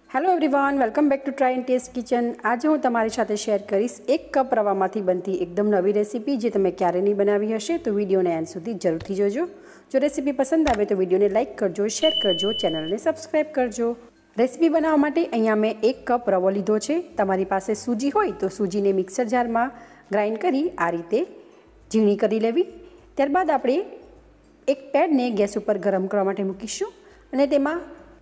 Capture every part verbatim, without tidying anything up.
Hello everyone, welcome back to try and taste kitchen. आज हूँ तमारी साथे शेर करीश एक कप रवामांथी बनती एकदम नवी रेसिपी जे तमे क्यारे नहीं बनावी हशे तो विडियोने एंड सुधी जरूरथी जोजो। जो रेसिपी पसंद आवे तो विडियोने लाइक करजो, शेर करजो, चेनलने सब्सक्राइब करजो। रेसिपी बनाववा माटे अहींया मैं एक कप रवो लीधो छे। तमारी पासे सूजी होय तो सूजीने मिक्सर जार में ग्राइंड करी आ रीते झीणी करी लेवी। त्यारबाद आपणे एक पेन ने गैस पर गरम करवा माटे मूकीशुं अने तेमां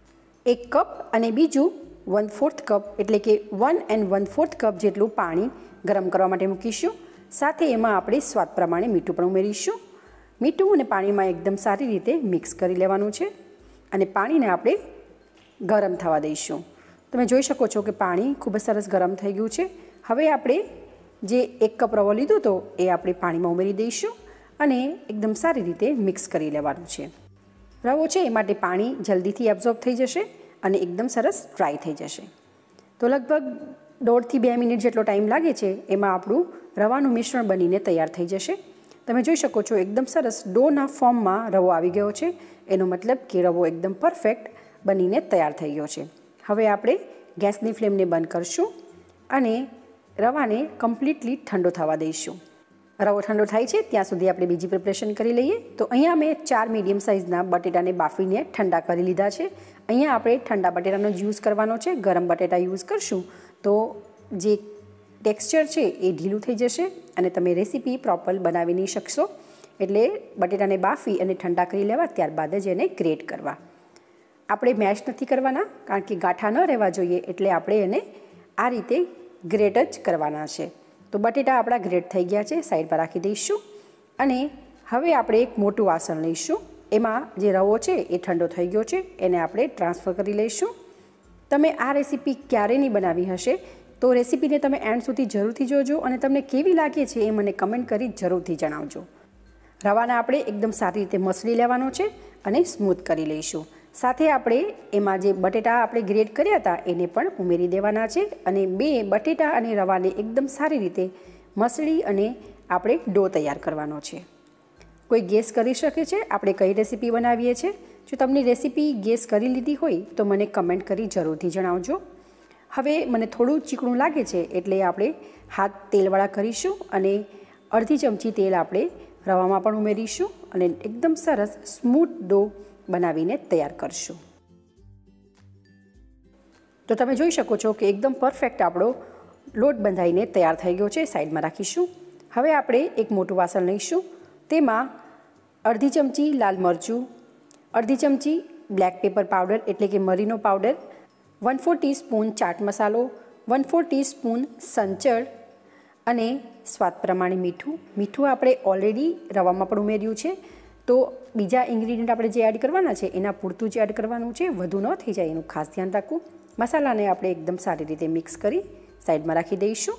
एक कप अने बीजू वन फोर्थ कप एटले के one and one fourth cup जेटलुं पाणी गरम करवा माटे मूकीशुं। साथे एमां आपणे स्वाद प्रमाणे मीठुं पण उमेरीशुं। मीठुं अने पाणीमां एकदम सारी रीते मिक्स करी लेवानुं छे अने पाणीने आपणे गरम थवा दईशुं। तमे जोई शको छो के पाणी खूब ज सरस गरम थई गयुं छे। हवे आपणे जे एक कप रवो लीधो तो ए आपणे पाणीमां उमेरी दईशुं अने एकदम सारी रीते मिक्स करी लेवानुं छे। रवो छे ए माटे पाणी जल्दीथी एब्जॉर्ब थई जशे अने एकदम सरस ड्राय थई जशे। तो लगभग दौड़ थी बे मिनिट जेटलो टाइम लागे छे एमां आपणुं रवानुं मिश्रण बनीने तैयार थई जशे। तमे जोई शको छो एकदम सरस डोना फॉर्ममां रवो आवी गयो छे। एनो मतलब के रवो एकदम परफेक्ट बनीने तैयार थई गयो छे। हवे आपणे गैसनी फ्लेमने बंध करशुं अने रवाने कम्प्लीटली ठंडो थवा दईशुं। रवो ठंडो थाय छे त्यां सुधी आपणे बीजी प्रिपरेशन करी लईए। तो अहींया मैं चार मीडियम साइजना बटेटाने बाफीने ठंडा करी लीधा छे। अहींया आपणे ठंडा बटेटानो यूज करवानो छे। गरम बटेटा यूज करशुं तो जे टेक्सचर छे ए ढीलुं थई जशे अने तमे रेसिपी प्रॉपर बनावी नहीं शकशो। एटले बटेटाने बाफी अने ठंडा करी लेवा त्यारबाद ज एने ग्रेट करवा। आपणे मेश नथी करवाना कारण के गाठा न रहेवा जोईए एटले आपणे एने आ रीते ग्रेट ज करवाना छे। तो बटेटा आपणा ग्रेट थई गया छे, साइड पर राखी दईशुं अने हवे आपणे एक मोटुं वासण लईशुं। एमां जे रवो छे ए ठंडो थई गयो छे एने आपणे ट्रांसफर करी लईशुं। तमे आ रेसिपी क्यारे नहीं बनावी हशे तो रेसिपीने तमे एंड सुधी जरूरथी जोजो अने तमने केवी लागे छे ए मने कमेंट करी जरूरथी जणावजो। रवाने आपणे एकदम सारी रीते मसळी लेवानो छे अने स्मूथ करी लईशुं। साथे आपणे एमां जे बटेटा आपणे ग्रेट कर्या हता एने पण उमेरी देवाना छे अने बे बटेटा अने रवाने एकदम सारी रीते मसळी अने आपणे डो तैयार करवानो छे। कोई गेस करी शके छे आपणे कई रेसिपी बनावीए छे? जो तमने रेसिपी गेस करी लीधी होय तो मने कमेंट करी जरूरथी जणावजो। हवे मने थोड़ुं चीकणुं लागे छे एटले आपणे हाथ तेलवाळा करीशुं अने अर्धी चमची तेल आपणे रवामां पण उमेरीशुं अने एकदम सरस स्मूथ डो बनावीने तैयार करशुं। तो तमे जोई शको छो कि एकदम परफेक्ट आपणो लोट बंधाईने तैयार थई गयो छे। साइड में राखीशुं। हवे आपणे एक मोटुं वासण लईशुं। तेमां अर्धी चमची लाल मरचुं, अर्धी चमची ब्लेक पेपर पाउडर एटले के मरीनो powder, one four teaspoon chaat मसालो, वन फोर टीस्पून संचळ अने स्वाद प्रमाणे मीठुं। मीठुं आपणे ऑलरेडी रवामां पण उमेर्युं छे तो बीजा इंग्रीडियंट आपणे जे एड करवाना छे एना पूरतुं ज एड करवानुं छे, वधु न थई जाय एनुं खास ध्यान राखવું। मसालाने आपणे एकदम सारी रीते मिक्स करी साइड में राखी दईशुं।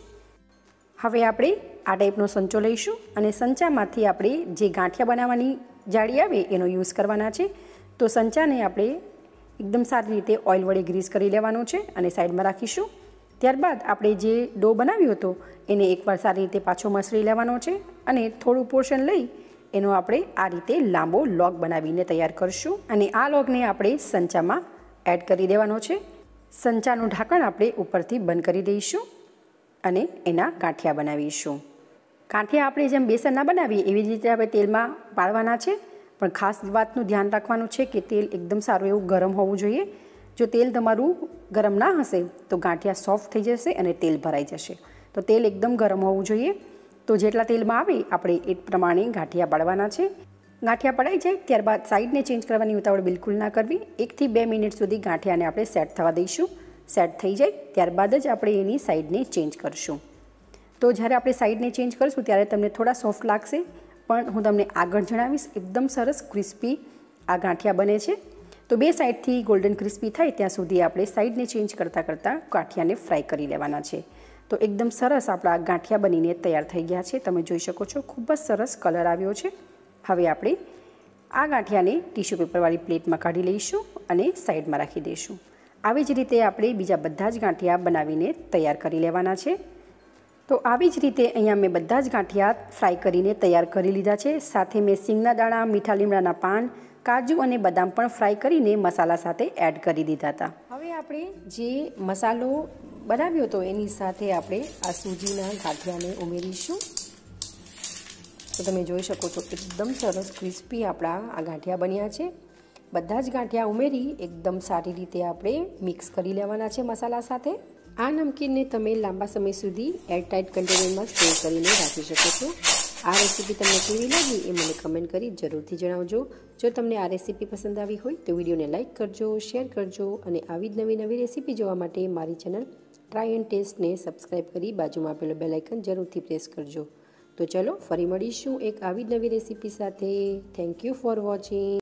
हवे आपणे आ टाइपनो संचो लईशुं अने संचामांथी आपणे जे गांठिया बनाववानी जाળી आवे एनो यूज करवाना छे। तो संचाने आपणे एकदम सारी रीते ऑइल वडे ग्रीस करी लेवानो छे अने साइड में राखीशुं। त्यारबाद आपणे जे डो बनाव्यो हतो एने एकवार सारी रीते पाछो मसળી लेवानो छे अने थोड़ुं पोर्शन लई एनो आपणे आ रीते लांबो लॉग बनावीने तैयार करशुं अने आ लॉगने आपणे संचामां एड करी देवानो छे। संचानुं ढांकण आपणे उपरथी बंध करी दईशुं अने एना गांठिया बनावीशुं। गांठिया आपणे जेम बेसनना बनावीए एवी ज रीते आपणे तेलमां पाडवाना छे, पण खास वातनुं ध्यान राखवानुं छे कि तेल एकदम सारुं एवुं गरम होवुं जोईए। जो तेल तमारुं गरम ना हशे तो गांठिया सॉफ्ट थई जशे अने तेल भराई जशे। तो तेल एकदम गरम होवुं जोईए। तो जेटला तेलमां आवे आपणे ए प्रमाणे गांठिया पाडवाना छे। गांठिया पड़ाई जाए त्यारबाद साइडने चेन्ज करवानी उतावळ बिल्कुल ना करवी। एक थी बे मिनिट सुधी गांठियाने आपणे सेट थवा दईशुं। सेट थई जाए त्यारबाद ज आपणे एनी साइडने चेन्ज करशुं। तो ज्यारे आपणे साइडने चेन्ज करशुं त्यारे तमने थोड़ा सॉफ्ट लागशे, पण हुं तमने आगळ जणावीश एकदम सरस क्रिस्पी आ गांठिया बने छे। तो बे साइडथी गोल्डन क्रिस्पी थाय त्यां सुधी आपणे साइडने चेन्ज करता करता गांठियाने फ्राय करी लेवाना छे। तो एकदम सरस आपणा गांठिया बनीने तैयार थई गया छे। तमे जोई शको छो खूब ज सरस कलर आव्यो छे। हवे आपणे आ गांठियाने टीश्यू पेपरवाળી प्लेटमां काढी लईशुं अने साइडमां राखी दईशुं। આવી જ રીતે આપણે બીજા બધા જ ગાંઠિયા બનાવીને તૈયાર કરી લેવાના છે। તો આવી જ રીતે અહીંયા મેં બધા જ ગાંઠિયા ફ્રાય કરીને તૈયાર કરી લીધા છે। સાથે મેં સિંગના દાણા, મીઠા લીમડાના પાન, કાજુ અને બદામ પણ ફ્રાય કરીને મસાલા સાથે એડ કરી દીધા હતા। હવે આપણે જે મસાલો બનાવ્યો હતો એની સાથે આપણે આ સૂજીના ગાંઠિયાને ઉમેરીશું। તો તમે જોઈ શકો છો એકદમ સરસ ક્રિસ્પી આપણા આ ગાંઠિયા બન્યા છે। બધા જ ગાંઠિયા ઉમેરી એકદમ સારી રીતે આપણે મિક્સ કરી લેવાના છે મસાલા સાથે। આ નમકીનને તમે લાંબા સમય સુધી એરટાઇટ કન્ટેનરમાં સ્ટોર કરીને રાખી શકો છો। આ રેસીપી તમને કેવી લાગી એ મને કમેન્ટ કરી જરૂરથી જણાવજો। જો તમને આ રેસીપી પસંદ આવી હોય તો વિડીયોને લાઇક કરજો, શેર કરજો અને આવી જ નવી નવી રેસીપી જોવા માટે મારી ચેનલ ટ્રાય એન્ડ ટેસ્ટને સબસ્ક્રાઈબ કરી બાજુમાં આપેલો બેલ આઇકન જરૂરથી પ્રેસ કરજો। તો ચલો ફરી મળીશું એક આવી જ નવી રેસીપી સાથે। Thank you for watching.